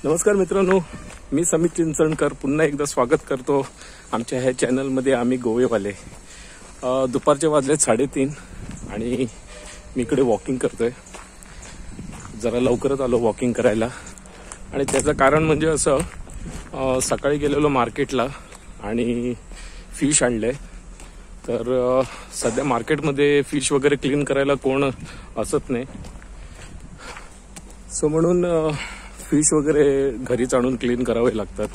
नमस्कार मित्रांनो, मी समित चिंचणकर पुन्हा एकदा स्वागत करतो आमच्या ह्या चॅनलमध्ये. आम्ही गोवेवाले. दुपारचे वाजले 3:30 आणि मी इकडे वॉकिंग करतोय. जरा लवकरच आलो वॉकिंग करायला आणि त्याचं कारण म्हणजे असं, सकाळी गेलेलो मार्केटला आणि फिश आणले. तर सध्या मार्केटमध्ये फिश वगैरे क्लीन करायला कोण असत नाही, सो म्हणून फिश वगैरे घरीच आणून क्लीन करावे लागतात.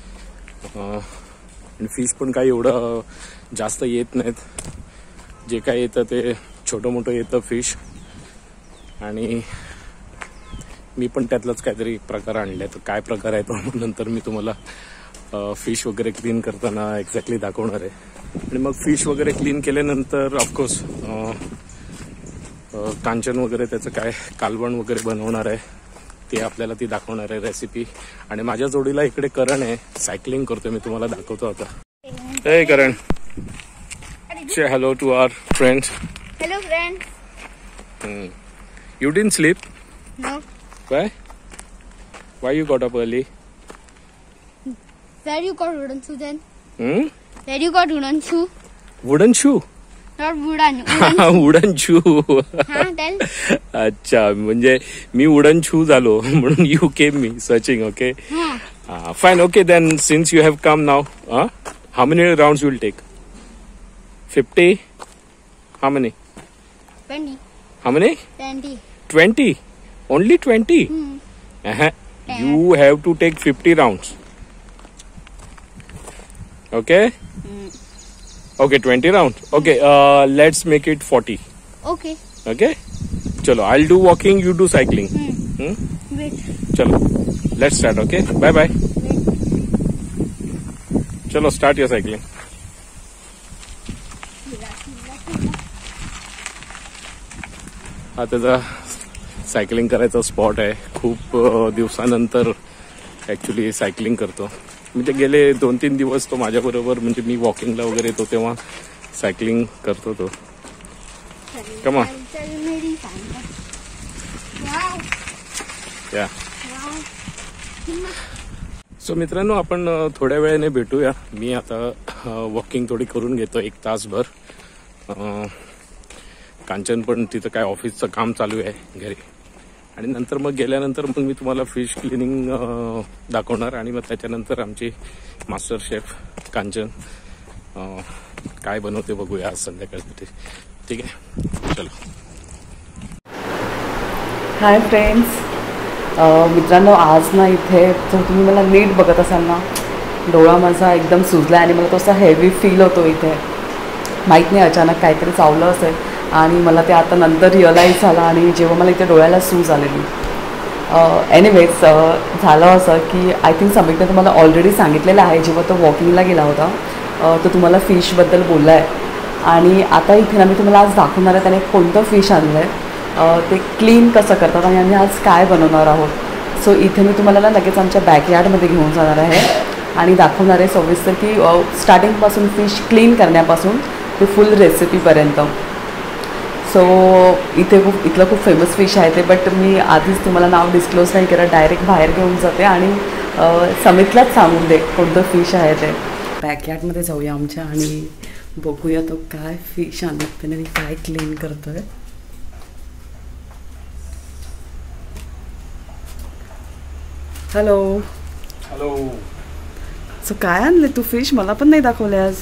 आणि फिश पण काही एवढं जास्त येत नाहीत. जे काय येतं ते छोटं मोठं येतं फिश. आणि मी पण त्यातलाच काहीतरी प्रकार आणले. तर काय प्रकार आहे तो नंतर मी तुम्हाला फिश वगैरे क्लीन करताना एक्झॅक्टली दाखवणार आहे. आणि मग फिश वगैरे क्लीन केल्यानंतर ऑफकोर्स कांचन वगैरे त्याचं काय कालवण वगैरे बनवणार आहे, ते आपल्याला ती दाखवणार आहे रेसिपी. आणि माझ्या जोडीला इकडे करण आहे, सायकलिंग करतोय. मी तुम्हाला दाखवतो आता. हे Karan, say hello to our friends. Hello friends. You didn't sleep? No. Why you got up early? Where you got wooden shoe then? Hmm? Where you got wooden shoe? Wooden shoe? Not wooden. Wooden shoe. Tell. अच्छा, म्हणजे मी wooden shoe झालो म्हणून you came me searching. Okay, fine. Okay, then since you have come now, how many rounds will take? 50? How many? 20. How many? 20. 20? Only 20? You have to take 50 rounds. Okay? Okay, 20 rounds. Okay, let's make it 40. Okay. Okay? Chalo, I'll do walking, you do cycling. Wait. Chalo, let's start. Okay? Bye bye. Chalo, start your cycling. हा त्याचा cycling करायचा spot आहे. खूप दिवसानंतर actually cycling करतो. म्हणजे गेले 2-3 दिवस तो माझ्याबरोबर, म्हणजे मी वॉकिंगला वगैरे येतो तेव्हा सायकलिंग करतो तो. कमा या. सो मित्रांनो, आपण थोड्या वेळाने भेटूया. मी आता वॉकिंग थोडी करून घेतो 1 तासभर. कांचन पण तिथं काय ऑफिसचं काम चालू आहे घरी. आणि नंतर मग गेल्यानंतर मग मी तुम्हाला फिश क्लिनिंग दाखवणार. आणि मग त्याच्यानंतर आमची मास्टर शेफ कांचन काय बनवते बघूया आज संध्याकाळसाठी. ठीक आहे, चलो. Hi friends. मित्रांनो, आज ना इथे जर तुम्ही मला नीट बघत असाल ना, डोळा माझा एकदम सुजला आणि मला तो असा हेवी फील होतो इथे. माहीत नाही, अचानक काहीतरी चावलं असेल आणि मला ते आता नंतर रिअलाईज झालं. आणि जेव्हा मला इथे डोळ्याला सूज आलेली. एनिवेज, झालं असं की आय थिंक समीरने तुम्हाला ऑलरेडी सांगितलेलं आहे, जेव्हा तो वॉकिंगला गेला होता तो तुम्हाला फिशबद्दल बोलला आहे. आणि आता इथे ना मी तुम्हाला आज दाखवणार आहे त्याने कोणतं फिश आणलं आहे, ते क्लीन कसं करतात आणि आम्ही आज काय बनवणार आहोत. सो इथे मी तुम्हाला ना लगेच आमच्या बॅकयार्डमध्ये घेऊन जाणार आहे आणि दाखवणार आहे सविस्तर की स्टार्टिंगपासून फिश क्लीन करण्यापासून ते फुल रेसिपीपर्यंत. सो इथलं खूप फेमस फिश आहे ते, बट मी आधीच तुम्हाला नाव डिस्क्लोज नाही करत, डायरेक्ट बाहेर घेऊन जाते आणि समितलाच सांगून दे कोणतं फिश आहे ते. बॅकयार्डमध्ये जाऊया आमच्या आणि बघूया तो काय फिश आणत त्याने, काय क्लीन करतोय. हॅलो. हॅलो. सो काय आणले तू फिश? मला पण नाही दाखवले आज.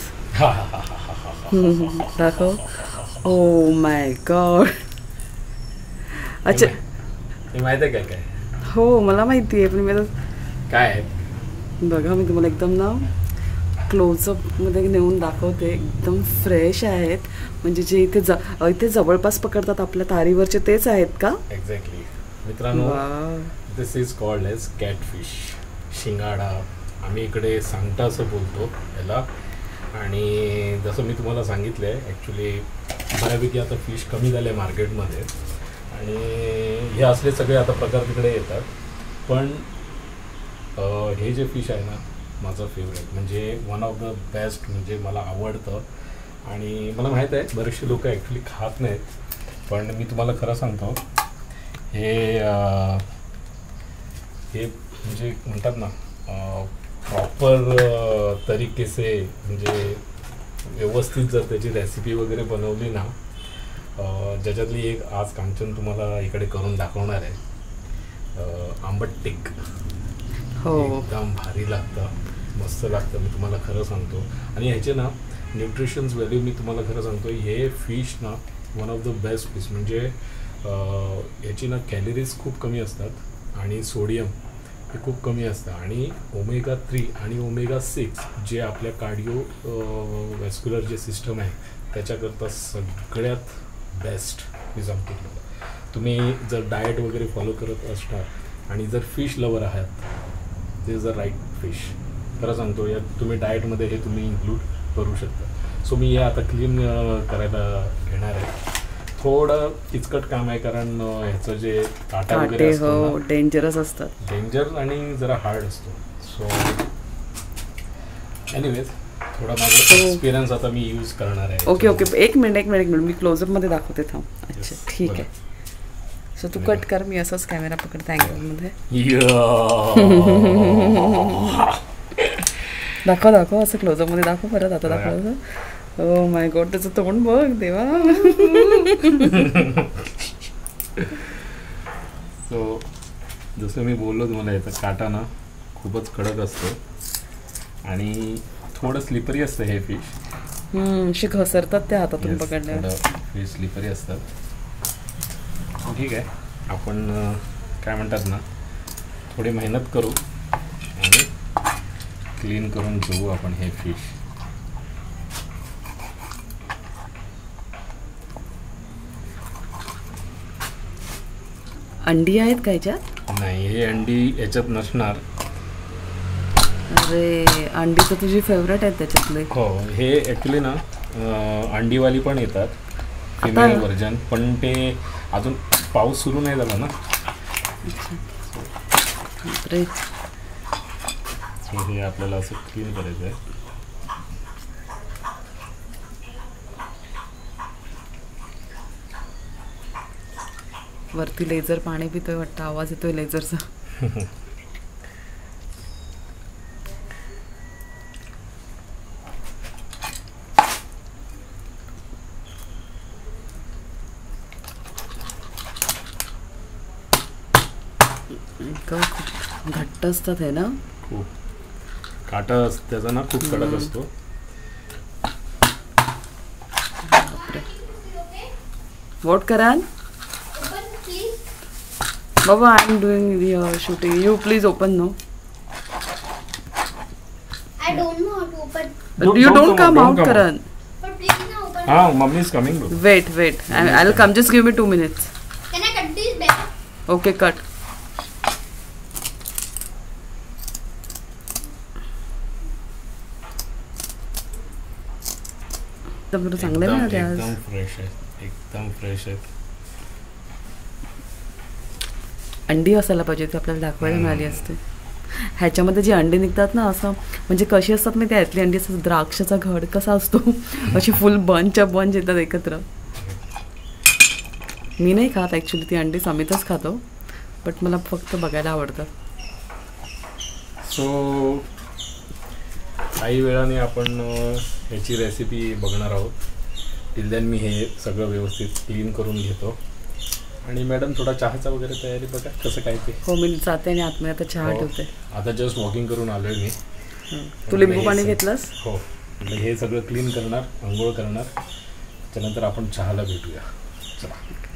दाखव. Oh my god. अच्छा, हे माहिती आहे काय? हो मला माहिती आहे, पण मी काय आहे बघा, मी तुम्हाला एकदम ना क्लोजअपमध्ये नेऊन दाखवते. एकदम फ्रेश आहेत. म्हणजे जे इथे जवळपास पकडतात आपल्या तारीवरचे तेच आहेत का? एक्झॅक्टली मित्रांनो, this is called as catfish, शिंगाडा. आम्ही इकडे सांगता असं बोलतो याला. आणि जसं मी तुम्हाला सांगितलं आहे, ॲक्च्युली बऱ्यापैकी आता फिश कमी झाले मार्केटमध्ये आणि हे असले सगळे आता प्रकार तिकडे येतात. पण हे जे फिश आहे ना, माझं फेवरेट, म्हणजे वन ऑफ द बेस्ट, म्हणजे मला आवडतं. आणि मला माहीत आहे बरेचसे लोक ॲक्च्युली खात नाहीत, पण मी तुम्हाला खरं सांगतो, हे म्हणजे म्हणतात ना प्रॉपर तरीके से म्हणजे व्यवस्थित जर त्याची रेसिपी वगैरे बनवली ना, ज्याच्यातली एक आज कांचन तुम्हाला इकडे करून दाखवणार आहे. आंबट टिक हो एकदम भारी लागतं, मस्त लागतं, मी तुम्हाला खरं सांगतो. आणि ह्याचे ना न्यूट्रिशन्स व्हॅल्यू मी तुम्हाला खरं सांगतो, हे फिश ना one of the best fish. म्हणजे याची ना कॅलरीज खूप कमी असतात आणि सोडियम हे खूप कमी असतं, आणि ओमेगा 3 आणि ओमेगा 6 जे आपल्या कार्डिओ वॅस्क्युलर जे सिस्टम आहे त्याच्याकरता सगळ्यात बेस्ट मी सांगतो तुम्हाला. तुम्ही जर डाएट वगैरे फॉलो करत असणार आणि जर फिश लवर आहात, this is the right fish. खरं सांगतो, यात तुम्ही डाएटमध्ये हे तुम्ही इन्क्लूड करू शकता. सो मी हे आता क्लीन करायला घेणार आहे. थोडं किचकट काम आहे, कारण ह्याचं जे काटा वगैरे असतो डेंजरस असतात, डेंजर आणि जरा हार्ड असतो. सो एनिवेज थोडा माझा एक्सपिरियन्स आता मी यूज करणार आहे. ओके ओके, एक मिनिट मी क्लोजअपमध्ये दाखवते, थांब. अच्छा ठीक आहे. सो तू कट कर, मी असंच कॅमेरा पकडते अँगलमध्ये. दाखव असं क्लोजअपमध्ये दाखव परत. आता दाखव. ओ माय गॉड, त्याचं तोंड बघ देवा. सो जसं मी बोललो तुम्हाला, याचा काटा ना खूपच कडक असतो आणि थोडं स्लिपरी असतं हे फिश. शी घसरतात त्या हातातून पकडल्यावर. फिश स्लिपरी असतात. ठीक आहे, आपण काय म्हणतात ना, थोडी मेहनत करू आणि क्लीन करून घेऊ आपण हे फिश. अंडी आहेत का याच्यात? नाही, हे अंडी याच्यात नसणार. अरे, अंडी तर तुझी फेवरेट आहेत त्याच्यातले. हो, हे ॲक्च्युली ना अंडीवाली पण येतात, फिमेल व्हर्जन, पण ते अजून पाऊस सुरू नाही झाला ना. हे आपल्याला असं क्लीन करायचं आहे. वरती लेझर पाणी पितोय वाटतं, आवाज येतोय लेझरचा. घट्ट असतात हे ना, खूप काटा त्याचा ना खूप कडक असतो. व्हॉट कराल बाबा? I am doing your shooting. You please open. No, I don't know how to open. You don't come out, Karan. But please now open. हाँ, mummy is coming. Wait. I'll come. Just give me 2 minutes. Can I cut this back? Okay, cut. चांगले मिळाले आज. एकदम fresh आहे, एकदम fresh आहे. अंडी असायला पाहिजे, ती आपल्याला दाखवायला मिळाली असते. ह्याच्यामध्ये जी अंडी निघतात ना, असं म्हणजे कशी असतात मी त्यातली अंडी, असं द्राक्षाचा घड कसा असतो अशी फुल बंच येतात एकत्र. मी नाही खात ॲक्च्युली ती अंडी, समितच खातो, बट मला फक्त बघायला आवडतात. सो काही वेळाने आपण ह्याची रेसिपी बघणार आहोत. टिल देन मी हे सगळं व्यवस्थित क्लीन करून घेतो. आणि मॅडम थोडा चहाचा वगैरे तयारी बघा कसं काय ते. हो, मी जाते आणि आतमध्ये आता चहा ठेवते. आता जस्ट वॉकिंग करून आलोय मी. तू लिंबू पाणी घेतलंस? हो, हे सगळं क्लीन करणार, आंघोळ करणार, त्यानंतर आपण चहाला भेटूया. चला.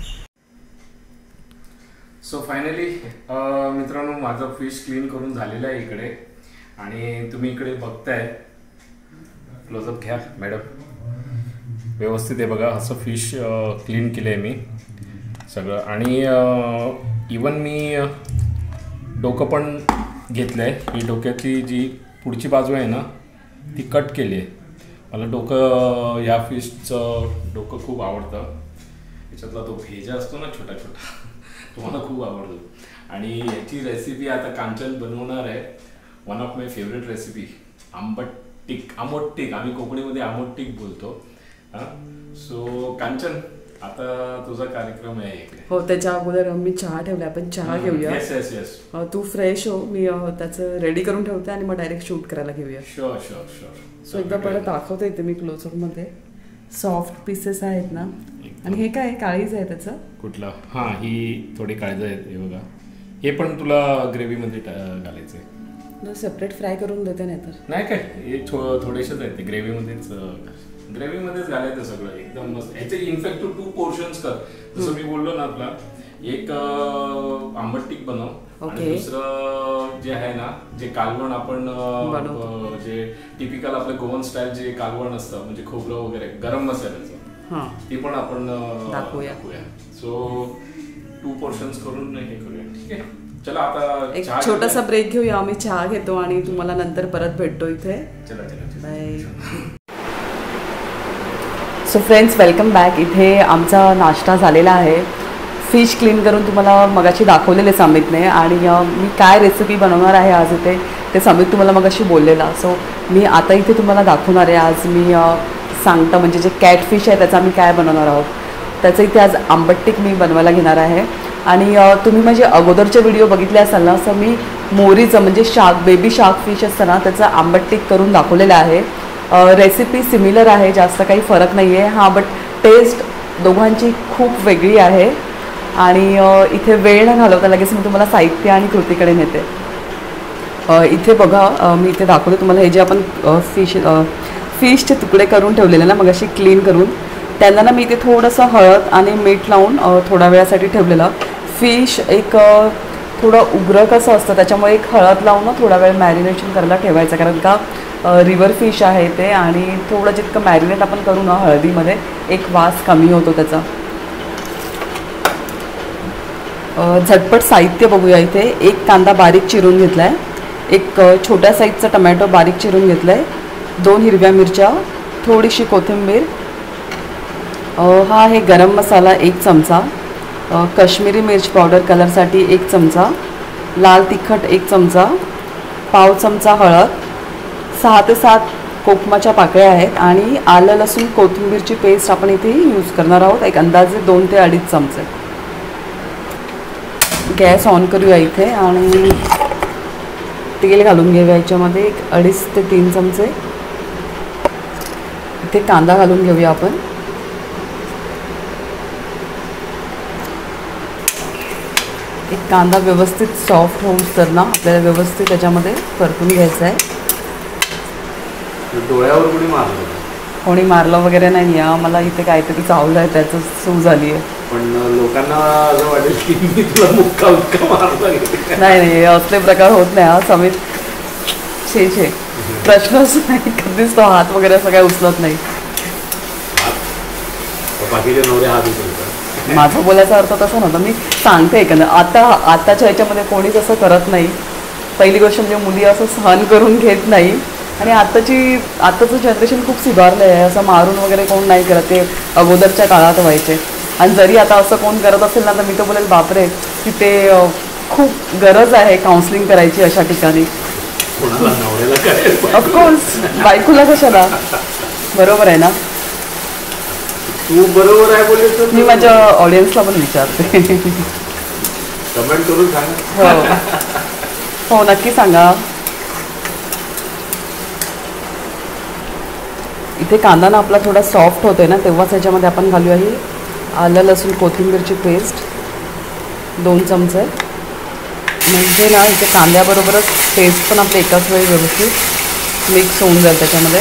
सो फायनली मित्रांनो, माझं फिश क्लीन करून झालेलं आहे इकडे. आणि तुम्ही इकडे बघताय, क्लोजअप घ्या मॅडम, व्यवस्थित आहे बघा. असं फिश क्लीन केलं आहे मी सगळं. आणि इवन मी डोकं पण घेतलं आहे. ही डोक्याची जी पुढची बाजू आहे ना, ती कट केली आहे. मला डोकं, ह्या फिशचं डोकं खूप आवडतं. याच्यातला तो भेजा असतो ना छोटा छोटा, तो मला खूप आवडतो. आणि याची रेसिपी आता कांचन बनवणार आहे. One of my favourite recipe, आंबट टिक, आमोट टिक. आम्ही कोकणीमध्ये आमोट टिक बोलतो. हां, सो कांचन आता तुझा कार्यक्रम आहे एक. हो, त्याच्या अगोदर मी चहा ठेवला, आपण चहा घेऊया. Yes yes yes. तू फ्रेश हो, मी त्याचं रेडी करून ठेवते आणि मग डायरेक्ट शूट करायला घेऊया. Sure sure sure. सो एकदा परत दाखवते इथे मी क्लोजअप मध्ये. सॉफ्ट पीसेस आहेत ना. आणि हे काय काळीज आहे त्याचं? कुठलं? हां, ही थोडी काळजी आहेत. हे बघा, हे पण तुला ग्रेव्हीमध्ये घालायचं. सेपरेट फ्राय करून देते नाही तर. नाही काय, हे थोडेसेच आहेत ते ग्रेव्हीमध्येच घालायचं सगळं एकदम मस्त. ह्याचे इनफॅक्ट तू 2 पोर्शन्स कर. जसं मी बोललो ना, आपला एक आंबट बनव आणि दुसरं जे आहे ना, जे कालवण आपण जे टिपिकल आपलं गोवन स्टाईल जे कालवण असतं म्हणजे खोबरं वगैरे गरम मसाल्याचं, ती पण आपण दाखवूया. सो 2 पोर्शन्स करून हे करूया. ठीक आहे, चला आता एक छोटासा ब्रेक घेऊया. आम्ही चहा घेतो आणि तुम्हाला नंतर परत भेटतो इथे. चला चला bye. So friends, welcome back. इथे आमचा नाश्ता झालेला आहे. फिश क्लीन करून तुम्हाला मगाशी दाखवलेले समितने, आणि मी काय रेसिपी बनवणार आहे आज इथे ते समित तुम्हाला मगाशी बोललेला. सो मी आता इथे तुम्हाला दाखवणार आहे. आज मी सांगता म्हणजे जे कॅटफिश आहे त्याचा मी काय बनवणार आहोत. त्याचं इथे आज आंबट्टीक मी बनवायला घेणार आहे. आणि तुम्ही म्हणजे अगोदरचे व्हिडिओ बघितले असाल ना, असं मी मोरीचं म्हणजे बेबी शार्क फिश असतं ना त्याचं आंबट्टीक करून दाखवलेलं आहे. रेसिपी सिमिलर आहे, जास्त काही फरक नाही आहे. हां, बट टेस्ट दोघांची खूप वेगळी आहे. आणि इथे वेळ न घालवता लगेच मी तुम्हाला साहित्य आणि कृतीकडे नेते. इथे बघा, मी इथे दाखवते तुम्हाला हे जे आपण फिशचे तुकडे करून ठेवलेले ना मग अशी क्लीन करून, त्यांना ना मी इथे थोडंसं हळद आणि मीठ लावून थोड्या वेळासाठी ठेवलेलं. फिश एक थोडं उग्र कसं असतं त्याच्यामुळे एक हळद लावून थोडा वेळ मॅरिनेशन करायला ठेवायचं, कारण का रिव्हर फिश आहे ते, आणि थोडं जितकं मॅरिनेट आपण करू ना हळदीमध्ये एक वास कमी होतो त्याचा. झटपट साहित्य बघूया. इथे एक कांदा बारीक चिरून घेतला आहे, एक छोट्या साईजचा टमॅटो बारीक चिरून घेतला आहे, 2 हिरव्या मिरच्या, थोडीशी कोथिंबीर, हा आहे गरम मसाला 1 चमचा, काश्मीरी मिर्च पावडर कलरसाठी 1 चमचा, लाल तिखट 1 चमचा, पाव चमचा हळद, 6 ते 7 कोकमाच्या पाकळ्या आहेत, आणि आलं लसूण कोथिंबीरची पेस्ट आपण इथे यूज करणार आहोत, एक अंदाजे 2 ते 2.5 चमचे. गॅस ऑन करूया इथे आणि तेल घालून घेऊया याच्यामध्ये, एक 2.5 ते 3 चमचे. इथे कांदा घालून घेऊया आपण. एक कांदा व्यवस्थित सॉफ्ट होऊस तर ना आपल्याला व्यवस्थित त्याच्यामध्ये परतून घ्यायचं आहे. डोळ्यावर कोणी मारलं? कोणी मारलं वगैरे नाही आहे, मला इथे काहीतरी चावलं आहे त्याचं सूज झाली आहे. पण लोकांना असं वाटेल की मी तुला मुक्का उत्का मारला. नाही नाही, असले प्रकार होत नाही. हा समित छे प्रश्नच नाही, कधीच तो हात वगैरे असं काही उचलत नाही. बाकीचे नवरे हात उचलतात. माझा बोलायचा अर्थ तसा नव्हता, मी सांगते एकंदर आताच्या ह्याच्यामध्ये कोणीच असं करत नाही. पहिली गोष्ट म्हणजे मुली असं सहन करून घेत नाही, आणि आताचं जनरेशन खूप सुधारलं आहे. असं मारून वगैरे कोण नाही करत, ते अगोदरच्या काळात व्हायचे. आणि जरी आता असं कोण करत असेल ना तर मी तर बोलेल बापरे, की ते खूप गरज आहे काउन्सिलिंग करायची अशा ठिकाणी. ऑफकोर्स, बायकोला कशाला. बरोबर आहे ना? तू बरोबर आहे बोलले तर मी माझ्या ऑडियन्सला पण विचारते. कमेंट करून सांग. हो नक्की सांगा. इथे कांदा ना आपला थोडा सॉफ्ट होतोय ना, तेव्हाच याच्यामध्ये आपण घालूया ही आलं लसूण कोथिंबीरची पेस्ट 2 चमचे. म्हणजे ना इथे कांद्याबरोबरच पेस्ट पण आपली एकाच वेळी व्यवस्थित मिक्स होऊन जाईल त्याच्यामध्ये.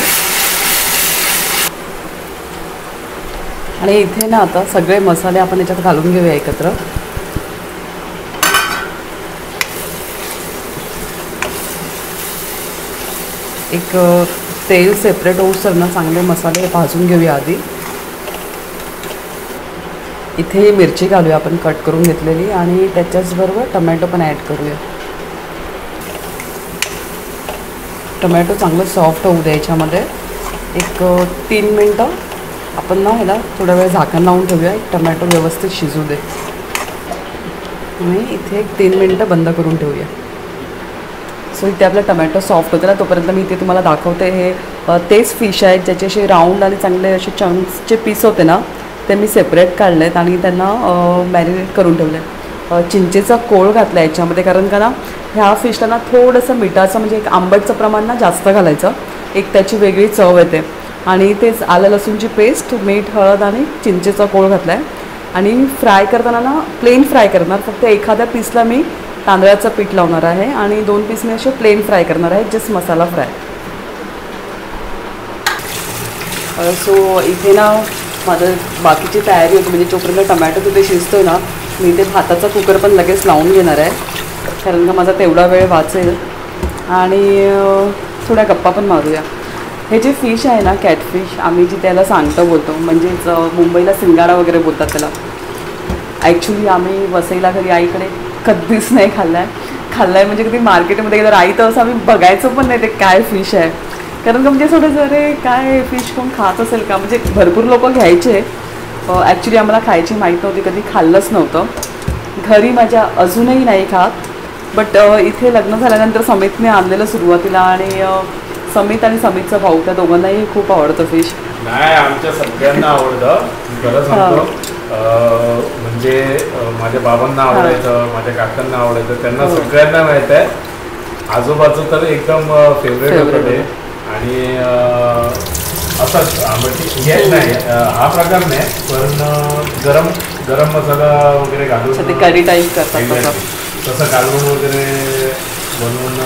आणि इथे ना आता सगळे मसाले आपण याच्यात घालून घेऊया एकत्र. एक तेल सेपरेट होऊसर ना चांगले मसाले भाजून घेऊया आधी. इथे मिरची घालूया आपण कट करून घेतलेली, आणि त्याच्याचबरोबर टमॅटो पण ॲड करूया. टमॅटो चांगलं सॉफ्ट होऊ द्या याच्यामध्ये. एक 3 मिनटं आपण ना ह्याला थोडा वेळ झाकण लावून ठेवूया, एक टमॅटो व्यवस्थित शिजू दे. आणि इथे एक 3 मिनटं बंद करून ठेवूया. सो इथे आपला टमॅटो सॉफ्ट होते ना, तोपर्यंत मी इथे तुम्हाला दाखवते हे तेच फिश आहेत ज्याचे असे राऊंड आणि चांगले असे चंक्सचे पीस होते ना, ते मी सेपरेट काढले आहेत आणि त्यांना मॅरिनेट करून ठेवले आहेत. चिंचेचा कोळ घातला याच्यामध्ये, कारण का ना ह्या फिशला ना थोडंसं मिठाचं म्हणजे एक आंबटचं प्रमाण ना जास्त घालायचं, एक त्याची वेगळी चव येते. आणि तेच आलं लसूणची पेस्ट, मीठ, हळद आणि चिंचेचा कोळ घातला आहे. आणि फ्राय करताना ना प्लेन फ्राय करणार, फक्त एखाद्या पीसला मी तांदळाचं पीठ लावणार आहे आणि 2 पीस मी असे प्लेन फ्राय करणार आहे, जस्ट मसाला फ्राय. सो इथे ना माझं बाकीची तयारी होती, म्हणजे जोपर्यंत टमॅटो तिथे शिजतो ना मी इथे भाताचा कुकर पण लगेच लावून घेणार आहे, कारण का माझा तेवढा वेळ वाचेल. आणि थोड्या गप्पा पण मारूया. हे जे फिश आहे ना कॅटफिश, आम्ही जी त्याला सांगतो बोलतो, म्हणजेच मुंबईला सिंगाडा वगैरे बोलतात त्याला. ॲक्च्युली आम्ही वसईला घरी आईकडे कधीच नाही खाल्ला आहे म्हणजे कधी मार्केटमध्ये गेलं आई तर असं आम्ही बघायचं पण नाही ते काय फिश आहे, कारण का म्हणजे थोडं जरे काय फिश कोण खात असेल का, म्हणजे भरपूर लोक घ्यायचे. ॲक्च्युली आम्हाला खायची माहीत नव्हती, कधी खाल्लंच नव्हतं. घरी माझ्या अजूनही नाही खात, बट इथे लग्न झाल्यानंतर समितने आणलेलं सुरुवातीला, आणि समित आणि समितचा भाऊ त्या दोघांनाही खूप आवडतं फिश. नाही, आमच्या सगळ्यांना आवडतं, खरं सांगतो. म्हणजे माझ्या बाबांना आवडायचं, माझ्या काकांना आवडायचं, त्यांना सगळ्यांना माहीत आहे. आजोबाचं तर एकदम फेवरेट होतं ते. आणि असंच म्हणजे नाही हा प्रकार नाही, पण गरम गरम मसाला वगैरे घालून ते करी टाईप करतात तसं घालून वगैरे बनवून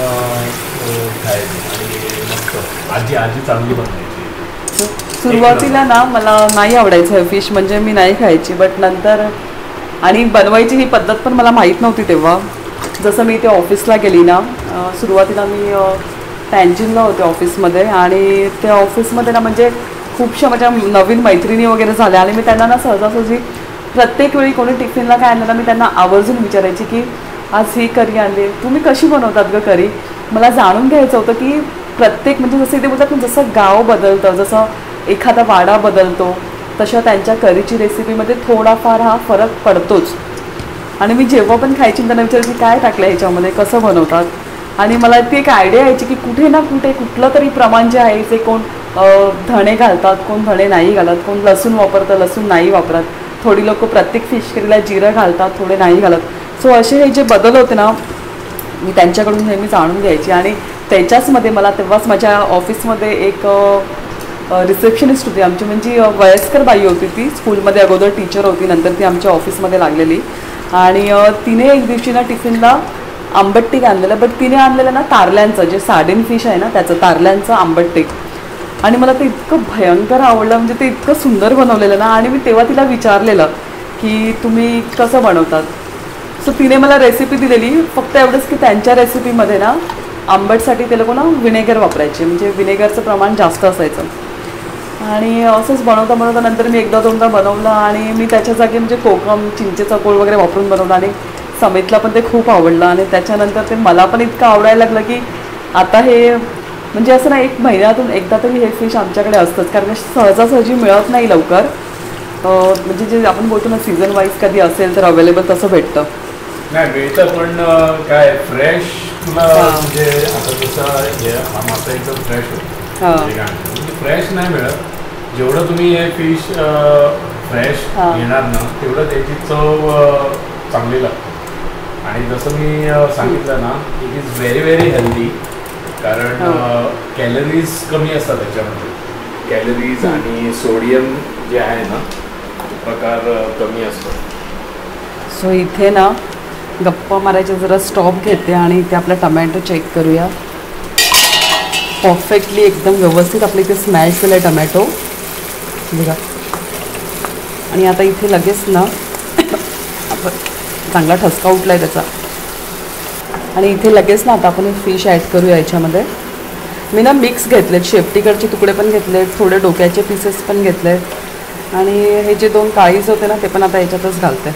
खायचं. आणि मस्त आजी चांगली बनवायची. सुरुवातीला ना मला नाही आवडायचं फिश, म्हणजे मी नाही खायची, बट नंतर आणि बनवायची ही पद्धत पण मला माहीत नव्हती तेव्हा. जसं मी इथे ऑफिसला गेली ना, सुरुवातीला मी टँजिनला होते ऑफिसमध्ये, आणि त्या ऑफिसमध्ये ना म्हणजे खूपशा माझ्या नवीन मैत्रिणी वगैरे झाल्या, आणि मी त्यांना ना सहजासहजी प्रत्येक वेळी कोणी टिफिनला काय आणलं ना मी त्यांना आवर्जून विचारायची की आज ही करी आणली, तुम्ही कशी बनवतात गं करी. मला जाणून घ्यायचं होतं की प्रत्येक म्हणजे जसं इथे बोलतात ना, जसं गाव बदलतं, जसं एखादा वाडा बदलतो, तशा त्यांच्या करीची रेसिपीमध्ये थोडाफार हा फरक पडतोच. आणि मी जेव्हा पण खायची त्यांना विचारायची काय टाकलं ह्याच्यामध्ये, कसं बनवतात. आणि मला ती एक आयडिया यायची की कुठे ना कुठे कुठलं तरी प्रमाण जे आहे, जे कोण धणे घालतात, कोण धणे नाही घालत, कोण लसूण वापरतं, लसूण नाही वापरत, थोडी लोक प्रत्येक फिश करीला जिरं घालतात, थोडे नाही घालत. सो असे हे जे बदल होते ना मी त्यांच्याकडून नेहमी जाणून घ्यायची. आणि त्याच्याचमध्ये मला तेव्हाच माझ्या ऑफिसमध्ये एक रिसेप्शनिस्ट होती आमची, म्हणजे वयस्कर बाई होती, ती स्कूलमध्ये अगोदर टीचर होती, नंतर ती आमच्या ऑफिसमध्ये लागलेली. आणि तिने एक दिवशी ना टिफिनला आंबट आणलेलं, बट तिने आणलेलं ना तारल्यांचं, जे सार्डिन फिश आहे ना त्याचं तारल्यांचं आंबट. आणि मला ते इतकं भयंकर आवडलं, म्हणजे ते इतकं सुंदर बनवलेलं ना. आणि मी तेव्हा तिला विचारलेलं की तुम्ही कसं बनवतात. सो तिने मला रेसिपी दिलेली, फक्त एवढंच की त्यांच्या रेसिपीमध्ये ना आंबटसाठी ते लोक ना विनेगर वापरायचे, म्हणजे विनेगरचं प्रमाण जास्त असायचं. आणि असंच बनवता नंतर मी एकदा दोनदा बनवलं, आणि मी त्याच्या जागी म्हणजे कोकम, चिंचेचा कोळ वगैरे वापरून बनवलं, आणि समितला पण ते खूप आवडलं. आणि त्याच्यानंतर ते मला पण इतकं आवडायला लागलं की आता हे म्हणजे असं ना 1 महिन्यातून एकदा तरी हे फिश आमच्याकडे असतंच, कारण सहजासहजी मिळत नाही लवकर. म्हणजे जे आपण बोलतो ना सीझन वाईज कधी असेल तर अवेलेबल तसं भेटतं. नाही मिळतं, पण काय फ्रेश तुला म्हणजे आता जसं हा मासा एकदम फ्रेश होतो, म्हणजे फ्रेश नाही मिळत. जेवढं तुम्ही हे फिश फ्रेश घेणार ना तेवढं त्याची चव चांगली लागते. आणि जसं मी सांगितलं ना, it is very very healthy, कारण कॅलरीज कमी असतात त्याच्यामध्ये. कॅलरीज आणि सोडियम जे आहे ना प्रकार कमी असतो. सो इथे ना गप्पा मारायचे जरा स्टॉप घेते, आणि इथे आपला टमॅटो चेक करूया. परफेक्टली एकदम व्यवस्थित आपल्या इथे स्मॅश केलं आहे टमॅटो बघा. आणि आता इथे लगेच ना चांगला ठसका उठला आहे त्याचा. आणि इथे लगेच ना आता आपण फिश ॲड करूया याच्यामध्ये. मी ना मिक्स घेतलेत, शेपटीकडचे तुकडे पण घेतलेत, थोडे डोक्याचे पीसेस पण घेतलेत, आणि हे जे 2 काळीज होते ना ते पण आता याच्यातच घालते.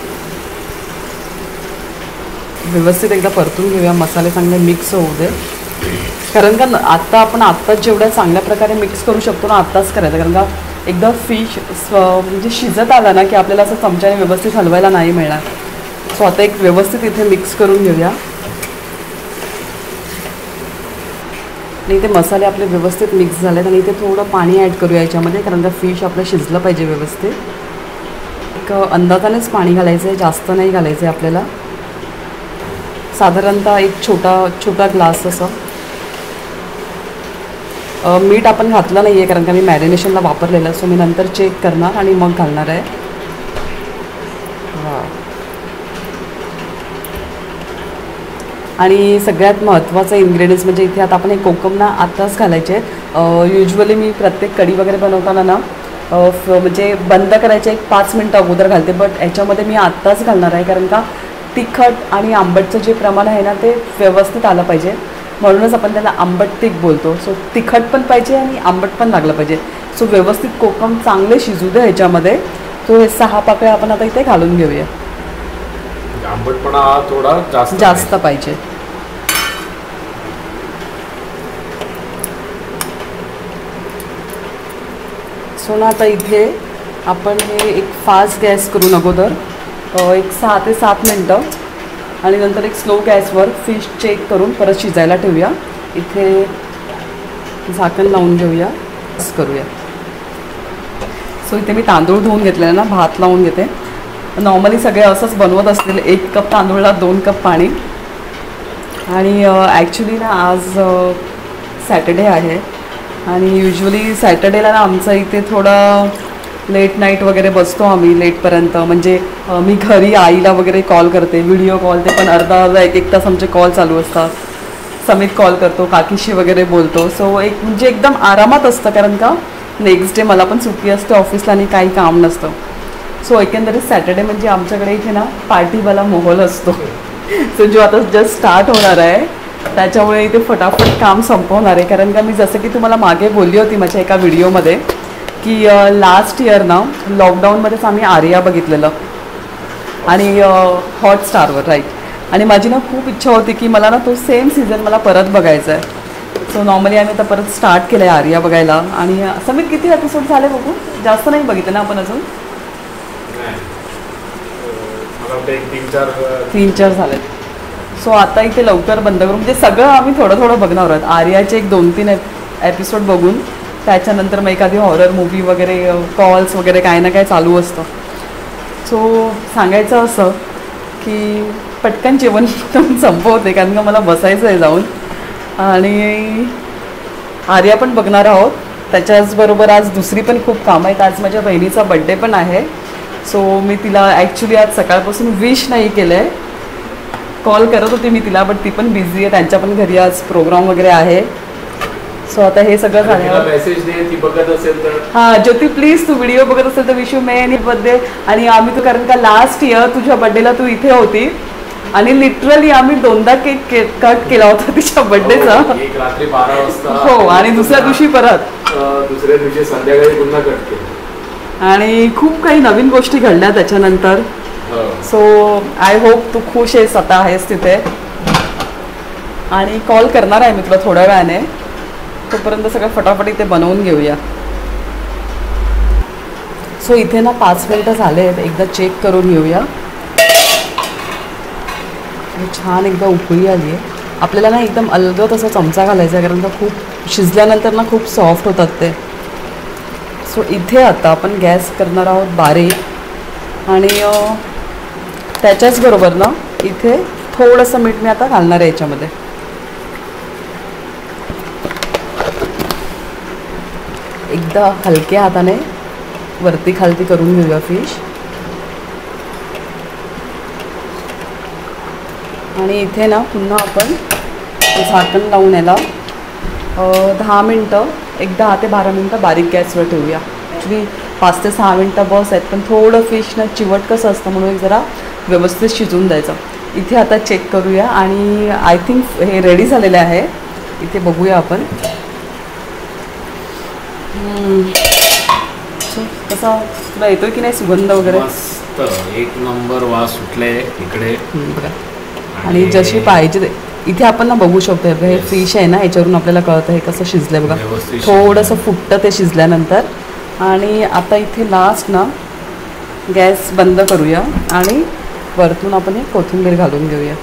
व्यवस्थित एकदा परतून घेऊया, मसाले चांगले मिक्स होऊ दे, कारण का आत्ता आपण आत्ताच जेवढ्या चांगल्या प्रकारे मिक्स करू शकतो ना आत्ताच करायचं, कारण का एकदा फिश म्हणजे शिजत आला ना की आपल्याला असं चमच्याने व्यवस्थित हलवायला नाही मिळणार. सो आता एक व्यवस्थित इथे मिक्स करून घेऊया. आणि इथे मसाले आपले व्यवस्थित मिक्स झालेत, आणि इथे थोडं पाणी ॲड करूया याच्यामध्ये, कारण का फिश आपलं शिजलं पाहिजे व्यवस्थित. एक अंदाजानेच पाणी घालायचं आहे, जास्त नाही घालायचं आहे आपल्याला. साधारणतः एक छोटा ग्लास असं. मीठ आपण घातलं नाही आहे कारण का मी मॅरिनेशनला वापरलेलं, सो मी नंतर चेक करणार आणि मग घालणार आहे. आणि सगळ्यात महत्त्वाचं इन्ग्रेडियंट्स म्हणजे इथे आता आपण हे कोकम ना आत्ताच घालायचे आहेत. युजली मी प्रत्येक कढी वगैरे बनवताना ना म्हणजे बंद करायचे एक 5 मिनटं अगोदर घालते, बट याच्यामध्ये मी आत्ताच घालणार आहे कारण का तिखट आणि आंबटचं जे प्रमाण आहे ना ते व्यवस्थित आलं पाहिजे, म्हणूनच आपण त्याला आंबट तिख बोलतो. सो तिखट पण पाहिजे आणि आंबट पण लागलं पाहिजे. सो व्यवस्थित कोकम चांगले शिजू दे ह्याच्यामध्ये. तो हे 6 पाकळ्या आपण आता इथे घालून घेऊया. आंबटपणा थोडा जास्त पाहिजे. सो ना आता इथे आपण हे एक फास्ट गॅस करून अगोदर एक 6 ते 7 मिनटं आणि नंतर एक स्लो गॅसवर फिश चेक करून परत शिजायला ठेवूया. इथे झाकण लावून घेऊया, करूया. सो इथे मी तांदूळ धुवून घेतलेला ना, भात लावून घेते. नॉर्मली सगळे असंच बनवत असतील, 1 कप तांदूळला 2 कप पाणी. आणि ॲक्च्युली ना आज सॅटर्डे आहे आणि युजली सॅटर्डेला ना आमचं इथे थोडं लेट नाईट वगैरे बसतो आम्ही लेटपर्यंत. म्हणजे मी घरी आईला वगैरे कॉल करते, व्हिडिओ कॉल, ते पण अर्धा 1 तास आमचे कॉल चालू असतात. समित कॉल करतो, काकीशी वगैरे बोलतो. सो एक म्हणजे एकदम आरामात असतं कारण का नेक्स्ट डे मला पण सुट्टी असते ऑफिसला आणि काही काम नसतं. सो एकंदरीत सॅटर्डे म्हणजे आमच्याकडे इथे ना पार्टीवाला माहोल असतो. सो जो आता जस्ट स्टार्ट होणार आहे त्याच्यामुळे इथे फटाफट काम संपवणार आहे. कारण का मी जसं की तुम्हाला मागे बोलली होती माझ्या एका व्हिडिओमध्ये की लास्ट इयर ना लॉकडाऊनमध्येच आम्ही आर्या बघितलेलं आणि हॉटस्टारवर, राईट. आणि माझी ना खूप इच्छा होती की मला ना तो सेम सीझन मला परत बघायचा आहे. सो नॉर्मली आम्ही आता परत स्टार्ट केलं आहे आर्या बघायला. आणि समीर किती एपिसोड झाले बघू? जास्त नाही बघितलं ना आपण अजून? 3-4 झाले. सो आता इथे लवकर बंद करून म्हणजे सगळं आम्ही थोडं बघणार आहोत. आर्याचे एक 2-3 एपिसोड बघून त्याच्यानंतर मग एखादी हॉरर मूवी वगैरे, कॉल्स वगैरे काय ना काय चालू असतं. सो सांगायचं असं की पटकन जेवण संपवते कारण का मला बसायचं आहे जाऊन. आणि आर्या पण बघणार आहोत. त्याच्याचबरोबर आज दुसरी पण खूप कामं आहेत. आज माझ्या बहिणीचा बड्डे पण आहे. सो मी तिला ॲक्च्युली आज सकाळपासून विश नाही केलं आहे. कॉल करत होते मी तिला, बट ती पण बिझी आहे, त्यांच्या पण घरी आज प्रोग्राम वगैरे आहे. सो आता हे सगळं झाल्यावर मेसेज दे, ती बघत असेल तर. हां ज्योती प्लीज, तू व्हिडिओ बघत असेल तर विश यू मेनी बर्थडे. आणि आम्ही तू कारण का लास्ट इयर तुझ्या बड्डेला तू इथे होती आणि लिटरली आम्ही 2दा केक कट केला होता तिच्या बड्डेचा. एक रात्री 12 वाजता. हो, आणि दुसऱ्या दिवशी परत दुसऱ्या दिवशी संध्याकाळी पुन्हा कट केलं. आणि खूप काही नवीन गोष्टी घडल्या त्याच्यानंतर. सो आय होप तू खुश आहेस, आता आहेस तिथे. आणि कॉल करणार आहे मी तुला थोड्या वेळाने. तोपर्यंत सगळं फटाफट इथे बनवून घेऊया. सो इथे ना 5 मिनिटं झाले आहेत, एकदा चेक करून घेऊया. छान एकदा उकळी आली आहे. आपल्याला ना एकदम अलगद असा चमचा घालायचा आहे कारण का खूप शिजल्यानंतर ना खूप सॉफ्ट होतात ते. सो इथे आता आपण गॅस करणार आहोत बारीक. आणि त्याच्याचबरोबर ना इथे थोडंसं मीठ मी आता घालणार आहे याच्यामध्ये. एकदा हलक्या हाताने वरती खालती करून घेऊया फिश. आणि इथे ना पुन्हा आपण झाकण लावून याला 10 मिनटं, एक 10 ते 12 मिनटं बारीक गॅसवर ठेवूया. ॲक्च्युली 5 ते 6 मिनटं बस आहेत, पण थोडं फिश ना चिवट कसं असतं म्हणून जरा व्यवस्थित शिजवून द्यायचं. इथे आता चेक करूया आणि आय थिंक हे रेडी झालेले आहे. इथे बघूया आपण कसा तुला येतोय की नाही सुगंध वगैरे. मस्त, एक नंबर वास सुटले इकडे बघा. आणि जशी पाहिजे इथे आपण ना बघू शकतो. हे फिश आहे ना, याच्यावरून आपल्याला कळतं हे कसं शिजलंय बघा. थोडंसं फुटतं ते शिजल्यानंतर. आणि आता इथे लास्ट ना गॅस बंद करूया आणि वरतून आपण हे कोथिंबीर घालून घेऊया.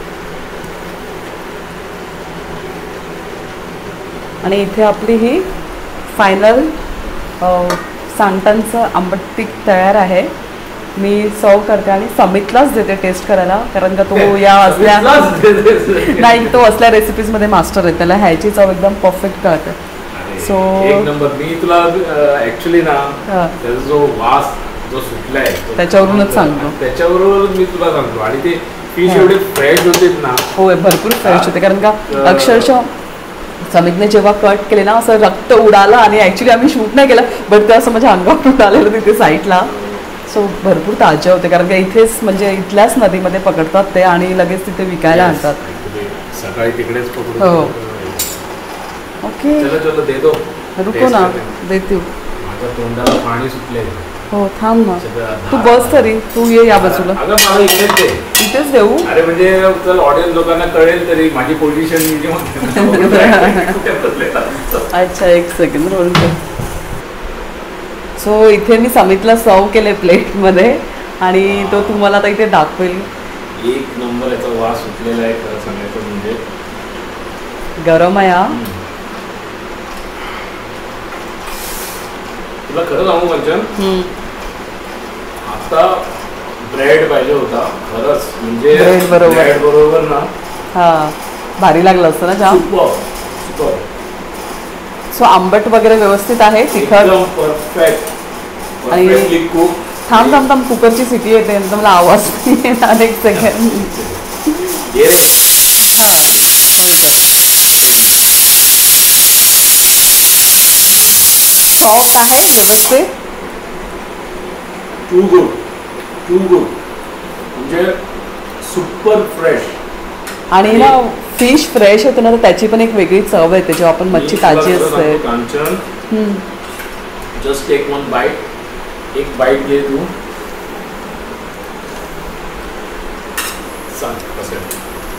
आणि इथे आपली ही फायनल सांगटांचं आंबट तिख तयार आहे. मी सर्व करते आणि समितलाच देते टेस्ट करायला, कारण का तो या असल्या नाही तो असल्या रेसिपीजमध्ये मास्टर आहे, त्याला ह्याची चव एकदम परफेक्ट कळते. सो एक नंबर. मी तुला ऍक्च्युली ना त्याचा जो वास जो सुटलाय त्याच्यावरूनच सांगतो, त्याच्यावरून मी तुला सांगतो. आणि ते फिश एवढे फ्रेश होते ना. होय भरपूर फ्रेश होते, कारण का अक्षरशः समितने जेव्हा कट केले ना असं रक्त उडालं आणि ऍक्च्युली आम्ही शूट नाही केलं, बट ते असं माझ्या अंगावर उडालेलं तिथे साईडला. सो भरपूर ताजे होते, कारण का इथेच म्हणजे इथल्याच नदीमध्ये पकडतात ते आणि लगेच तिथे विकायला आणतात. सकाळी तिकडेच पकडून. हो ओके चलो चलो दे दो. रुको ना देते. माझ्या तोंडाला पाणी सुटले. हो थांब ना, तू बस तरी, तू ये या बाजूला. अगं मला इकडेच दे. इथेच देऊ. अरे म्हणजे चल ऑडियन्स लोकांना कळेल तरी माझी पोझिशन. अच्छा एक सेकंड रोल कर. सो इथे मी समितला सर्व केले प्लेटमध्ये आणि तो तुम्हाला आता इथे दाखवेल. एक नंबर याचा वास सुटलेला आहे खरं सांगायचं म्हणजे. गरम आहे हा. तुला खरं सांगू कंचन, आता ब्रेड पाहिजे होता खरंच. म्हणजे ब्रेड बरोबर ना. हा भारी लागलं असतं ना जाम. सुपर. सो आंबट वगैरे व्यवस्थित आहे, तिखट परफेक्ट आणि कुक. थांब थांब थांब कुकरची सिटी येते, मला आवाज नाही येणार. एक सेकंड. सॉफ्ट आहे व्यवस्थित. टू गुड म्हणजे सुपर फ्रेश. आणि ना फिश फ्रेश होतं ना तर त्याची पण एक वेगळी चव येते जेव्हा आपण मच्छी ताजी असते. Kanchan just take one bite. एक बाईट घे तू. सांग कसं आहे.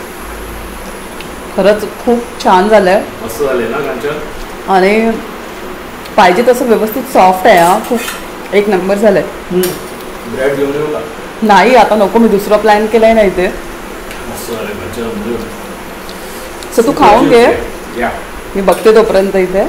खरंच खूप छान झालंय. मस्त झालंय ना कांचन. आणि पाहिजे तसं व्यवस्थित सॉफ्ट आहे हा. खूप एक नंबर झालंय. ब्रेड घेऊन येऊ का? नाही आता नको, मी दुसरा प्लॅन केलाय ना इथे. मस्त झालंय कांचन. सो तू खाऊन घे, या मी बघते तोपर्यंत इथे.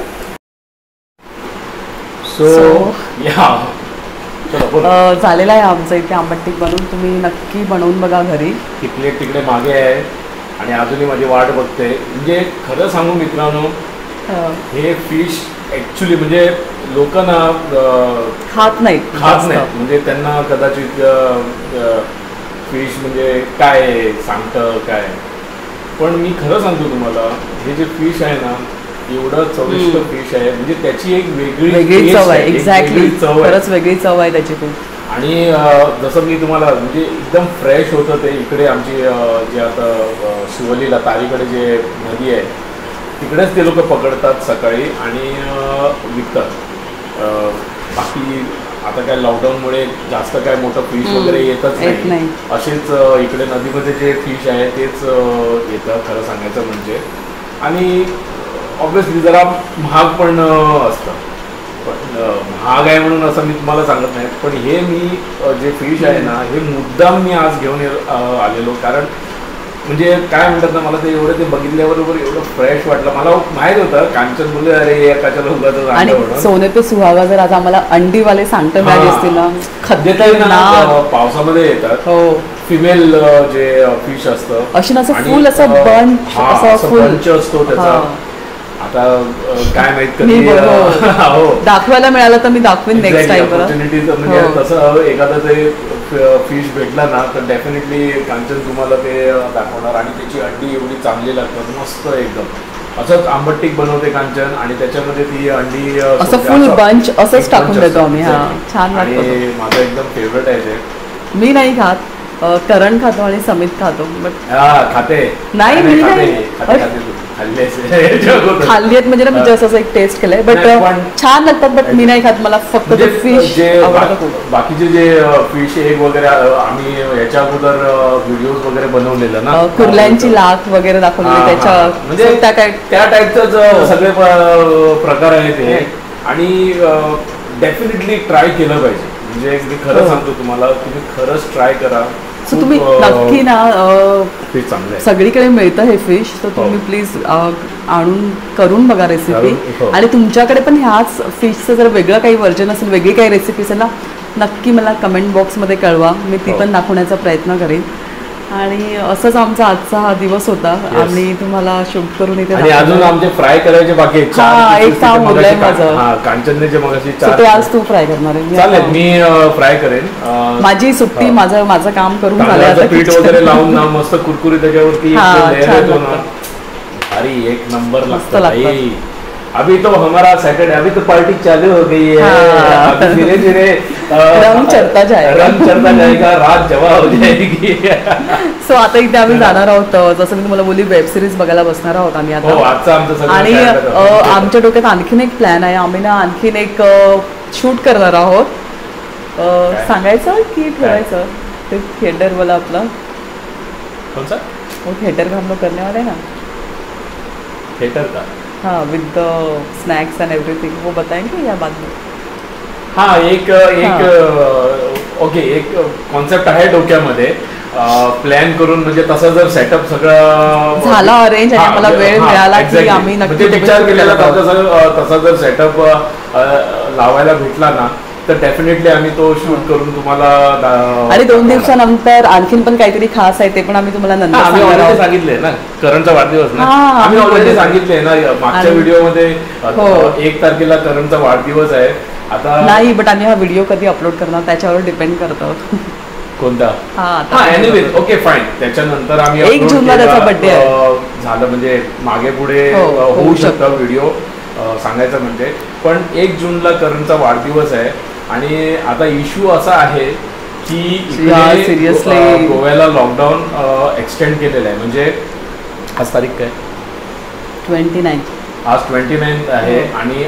झालेला आहे आमचं इथे आंबट्टीक बनवून. तुम्ही नक्की बनवून बघा घरी. ती प्लेट तिकडे मागे आहे आणि अजूनही माझी वाट बघते. म्हणजे खरं सांगू मित्रांनो, हे फिश ॲक्च्युली म्हणजे लोक ना खात नाहीत. म्हणजे त्यांना कदाचित फिश म्हणजे काय सांगतं काय. पण मी खरं सांगतो तुम्हाला, हे जे फिश आहे ना एवढं चविष्ट फिश आहे. म्हणजे त्याची एक वेगळी चव आहे. एक्झॅक्टली खरंच वेगळी चव आहे त्याची खूप. आणि जसं मी तुम्हाला म्हणजे एकदम फ्रेश होतं ते. इकडे आमची जे आता शिवलीला तारीकडे जे नदी आहे तिकडेच ते लोक पकडतात सकाळी आणि विकतात. बाकी आता काय लॉकडाऊनमुळे जास्त काय मोठं फिश वगैरे येतच नाही. असेच इकडे नदीमध्ये जे फिश आहे तेच येतं खरं सांगायचं म्हणजे. आणि ऑब्विसली जरा महाग पण असतं. पण महाग आहे म्हणून असं मी तुम्हाला सांगत नाही. पण हे मी जे फिश आहे ना हे मुद्दाम मी आज घेऊन आलेलो. कारण म्हणजे काय म्हणतात ना, मला ते एवढं ते बघितल्याबरोबर एवढं फ्रेश वाटलं. मला माहित होतं कांचन बोलले अरे एकाच्या लोकांचं. आणि सोने पे सुहागा जर आज आम्हाला अंडीवाले सांगता मिळाले असतील ना, खद्देत पावसामध्ये येतात. हो फिमेल जे फिश असतं अशी ना फुल असं बंच असतो त्याचा. आता काय माहित कधी दाखवायला मिळालं तर मी दाखवेन नेक्स्ट टाइम. म्हणजे तसं एखादं ते फिश भेटला ना तर डेफिनेटली कांचन तुम्हाला ते दाखवणार. आणि त्याची अंडी एवढी चांगली लागतात मस्त एकदम. असंच आंबट्टीक बनवते कांचन आणि त्याच्यामध्ये ती अंडी असं फुल बंच असंच टाकून देतो आम्ही. हा छान लागतं. माझं एकदम फेवरेट आहे ते. मी नाही खात, करण खातो आणि समित खातो. बट खाते नाही मी नाही खाल्ली आहेत म्हणजे ना मी जस्ट असं एक टेस्ट केलंय. बट छान लागतात. बट मी नाही खात, मला फक्त ते फिश आवडतं. बाकीचे जे फिश एग वगैरे आम्ही याच्या अगोदर व्हिडिओज वगैरे बनवलेलं ना, कुर्ल्यांची लाख वगैरे दाखवलेली त्याच्या म्हणजे त्या टाईपच सगळे प्रकार आहेत ते. आणि डेफिनेटली ट्राय केलं पाहिजे. म्हणजे मी खरं सांगतो तुम्हाला, तुम्ही खरंच ट्राय करा. सो तुम्ही नक्की ना चांगलं सगळीकडे मिळतं हे फिश, तर तुम्ही प्लीज आणून करून बघा रेसिपी. आणि तुमच्याकडे पण ह्याच फिशचं जर वेगळं काही व्हर्जन असेल, वेगळी काही रेसिपी असेल ना, नक्की मला कमेंट बॉक्समध्ये कळवा. मी ती पण दाखवण्याचा प्रयत्न करेन. आणि असंच आमचा आजचा हा दिवस होता. आम्ही तुम्हाला शूट करून इथे आणि अजून आमचे फ्राय करायचे बाकी आहेत. हा, एक काम उरलंय माझं. कांचनने जे मगाशी ते आज तू फ्राय करणार आहे. चालेल, मी फ्राय करेन. माझी सुट्टी, माझं काम करून झालं. पीठ वगैरे लावून ना मस्त कुरकुरी त्याच्यावरती अरे एक नंबर लागतं. अभी तो हमारा सैटरडे, अभी तो पार्टी चालू हो गई है. अभी धीरे धीरे रंग चढ़ता जाएगा, रात जवा हो जाएगी. सो आता इथे आम्ही जाणार आहोत. जसं मी तुम्हाला बोलली, वेब सिरीज बघायला बसणार आहोत आम्ही आता. आणि आमच्या डोक्यात आणखीन एक प्लॅन आहे. आम्ही ना आणखीन एक शूट करणार आहोत. सांगायचं की ठेवायचं? ते थिएटर वाला आपला कोणता वो थिएटर का हम लोग करने वाले हैं ना. थिएटर का? हाँ, विद द स्नैक्स एंड एवरीथिंग. वो बताएंगे या बाद में? हाँ, एक ओके, एक कॉन्सेप्ट आहे डोक्यामध्ये. प्लॅन करून म्हणजे तसं जर सेटअप सगळं झाला अरेंज आणि मला वेळ मिळाला की आम्ही नक्की विचार केलेला तसा जर सेटअप लावायला भेटला ना तर डेफिनेटली आम्ही तो शूट करून तुम्हाला. आणि 2 दिवसानंतर आणखीन पण काहीतरी खास आहे, ते पण आम्ही तुम्हाला नंतर सांगितलंय ना. करणचा वाढदिवस ना, आम्ही ऑलरेडी सांगितलंय ना मागच्या व्हिडिओ मध्ये. 1 तारखेला करणचा वाढदिवस आहे. आता नाही, बट आम्ही हा व्हिडिओ कधी अपलोड करणार त्याच्यावर डिपेंड करतो. कोणता? हा, एनिवे ओके फाईन. त्याच्यानंतर आम्ही 1 जूनला त्याचा बर्थडे झालं म्हणजे मागे पुढे होऊ शकतं व्हिडिओ सांगायचं म्हणजे. पण 1 जूनला करणचा वाढदिवस आहे. आणि आता इश्यू असा आहे की सिरियसली गोव्याला लॉकडाऊन एक्सटेंड केलेलं आहे. म्हणजे आज तारीख काय? 29. आज 29 आहे. आणि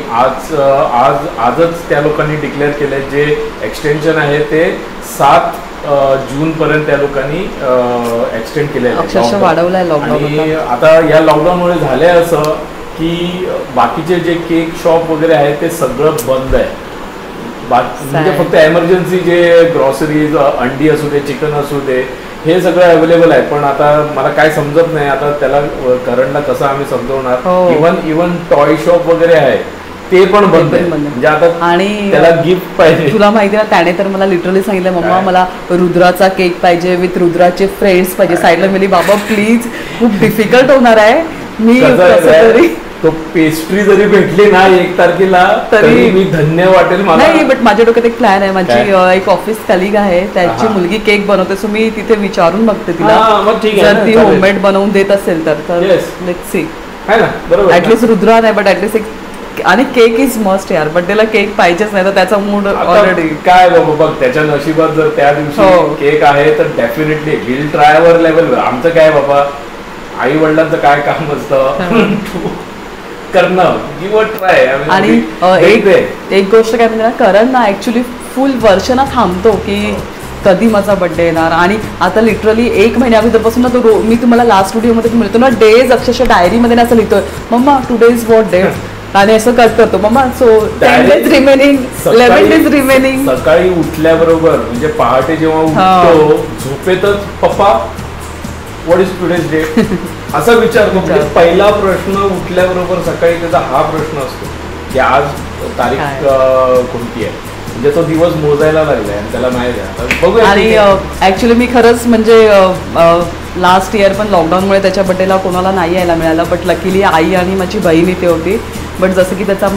आजच त्या लोकांनी डिक्लेअर केलंय जे एक्सटेन्शन आहे ते 7 जून पर्यंत त्या लोकांनी एक्सटेंड केलेलं आहे. वाढवलंय लॉकडाऊन. आणि आता या लॉकडाऊनमुळे झालंय असं की बाकीचे जे केक शॉप वगैरे आहे ते सगळं बंद आहे. म्हणजे फक्त एमर्जन्सी जे ग्रॉसरीज, अंडी असू दे, चिकन असू दे, हे सगळं अवेलेबल आहे. पण आता मला काय समजत नाही आता त्याला करणला कसं आम्ही समजवणार. इव्हन टॉय शॉप वगैरे आहे ते पण बंद आहे. म्हणजे आता आणि त्याला गिफ्ट पाहिजे. तुला माहिती ना, त्याने तर मला लिटरली सांगितलं, मम्मा मला रुद्राचा केक पाहिजे विथ रुद्राचे फ्रेंड्स पाहिजे. साईडला मिली, बाबा प्लीज खूप डिफिकल्ट होणार आहे. मी तो पेस्ट्री जरी भेटली ना 1 तारखेला तरी मी धन्य वाटेल मला. नाही, बट माझ्या डोक्यात एक प्लॅन आहे. माझी एक ऑफिस कलिग आहे, त्याची मुलगी केक बनवते. सो मी तिथे विचारून बघते तिला, जर ती होममेड बनवून देत असेल तर लेट्स सी. ऍटलीस्ट रुद्रा नाही, बट ऍटलीस्ट एक. आणि केक इज मस्ट यार. बर्थडेला केक पाहिजेच, नाही तर त्याचा मूड ऑलरेडी काय बाबा बघ. त्याच्या नशिबात जर त्या दिवशी केक आहे तर डेफिनेटली विल ट्रायवर लेवल. आमचं काय बाबा, आई वडिलांचं काय काम असतं करणं, गिव्ह अ ट्राय. आणि एक गोष्ट काय म्हणजे ना, करण ना ऍक्च्युली फुल वर्ष ना थांबतो की कधी माझा बर्थडे येणार. आणि आता लिटरली 1 महिन्या अगोदरपासून ना तो मी तुम्हाला लास्ट व्हिडिओमध्ये मिळतो ना, डेज अक्षरशः डायरीमध्ये ना असं लिहितोय, mamma today is what date. आणि असं कट करतो, mamma so 10 days remaining, 11 days remaining. सकाळी उठल्याबरोबर म्हणजे पहाटे जेव्हा उठतो झोपेतच, पप्पा व्हॉट इज टुडेज डेट असा विचार करतो. म्हणजे पहिला प्रश्न उठल्याबरोबर सकाळी त्याचा हा प्रश्न असतो की आज तारीख कोणती आहे. म्हणजे तो दिवस मोजायला लागलाय आणि त्याला माहिती आहे. बघूया. आणि ऍक्च्युली मी खरंच म्हणजे लास्ट इयर पण लॉकडाऊनमुळे त्याच्या बर्थडेला कोणाला नाही यायला मिळालं. बट लकीली आई आणि माझी बहीण इथे होती. बट जसं की त्याचा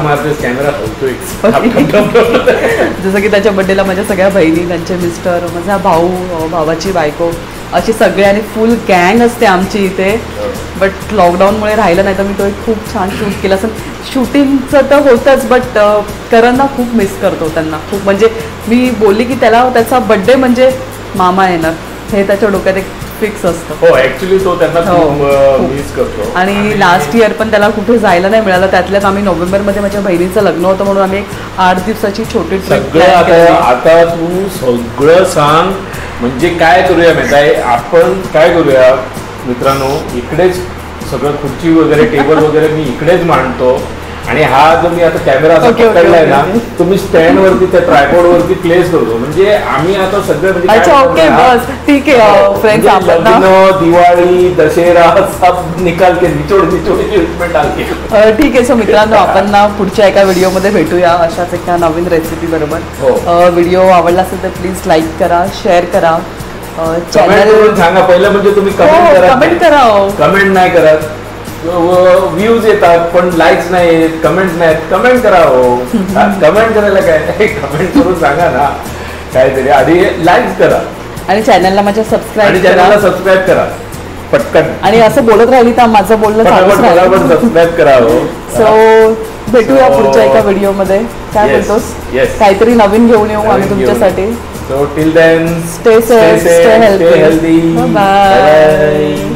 जसं की त्याच्या बर्थडेला माझ्या सगळ्या बहिणी, त्यांचे मिस्टर, माझा भाऊ, भावाची बायको, अशी सगळे आणि फुल गँग असते आमची इथे. बट लॉकडाऊनमुळे राहिलं नाही तर मी तो एक खूप छान शूट केला असं. शूटिंगचं तर होतंच, बट करणना खूप मिस करतो त्यांना खूप. म्हणजे मी बोलली की त्याला त्याचा बर्थडे म्हणजे मामा येणार, हे त्याच्या डोक्यात एक फिक्स असतं. हो, ऍक्च्युली तो त्यांना मिस करतो. आणि लास्ट इयर पण त्याला कुठे जायला नाही मिळालं. त्यातल्यात आम्ही नोव्हेंबरमध्ये माझ्या बहिणीचं लग्न होतं म्हणून आम्ही एक 8 दिवसाची छोटी ट्रिप. आता तू सगळं सांग. म्हणजे काय करूया माहिती आहे, आपण काय करूया मित्रांनो, इकडेच सगळं खुर्ची वगैरे टेबल वगैरे मी इकडेच मांडतो आणि हा जो मी आता कॅमेरा Okay, okay, पकडलाय ना okay. तुम्ही स्टँड वरती त्या ट्रायपॉड वरती प्लेस करतो म्हणजे आम्ही आता सगळं म्हणजे काय अच्छा करतो ओके ना, बस ठीक आहे फ्रेंड्स म्हणजे आपण ना लग्न, दिवाळी, दशेरा सब निकाल के निचोड ट्रीटमेंट डाल के ठीक आहे सो मित्रांनो आपण ना पुढच्या एका व्हिडिओमध्ये भेटूया अशाच एका नवीन रेसिपी हो. बरोबर व्हिडिओ आवडला असेल तर प्लीज लाईक करा शेअर करा कमेंट चॅनल करून सांगा पहिलं म्हणजे तुम्ही कमेंट करा कमेंट करा हो. कमेंट नाही करत व्ह्यूज येतात पण लाईक्स नाही येत कमेंट नाहीत कमेंट करा हो कमेंट करायला काय कमेंट करून सांगा ना काहीतरी आधी लाईक करा आणि चॅनलला माझ्या आणि सबस्क्राईब चॅनलला करा सबस्क्राईब करा पटकन आणि असं बोलत राहिली तर माझं बोलणं चालूच मला पण राहील सबस्क्राईब करा हो सो भेटूया So, पुढच्या एका व्हिडिओमध्ये काय yes, बोलतोस yes. काहीतरी नवीन घेऊन येऊ आम्ही नवीन घेऊन तुमच्यासाठी So till then, Stay safe, stay healthy. Stay healthy. Bye-bye. Bye-bye.